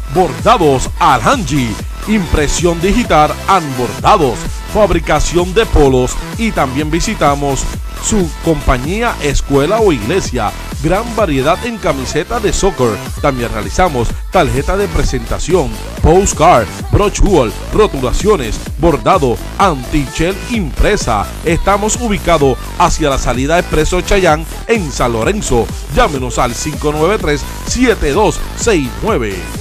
Bordados Alhanji, impresión digital and bordados, fabricación de polos, y también visitamos su compañía, escuela o iglesia. Gran variedad en camiseta de soccer. También realizamos tarjeta de presentación, postcard, brochure, rotulaciones, bordado, antichel impresa. Estamos ubicados hacia la salida Expreso Chayán en San Lorenzo. Llámenos al 593-7269.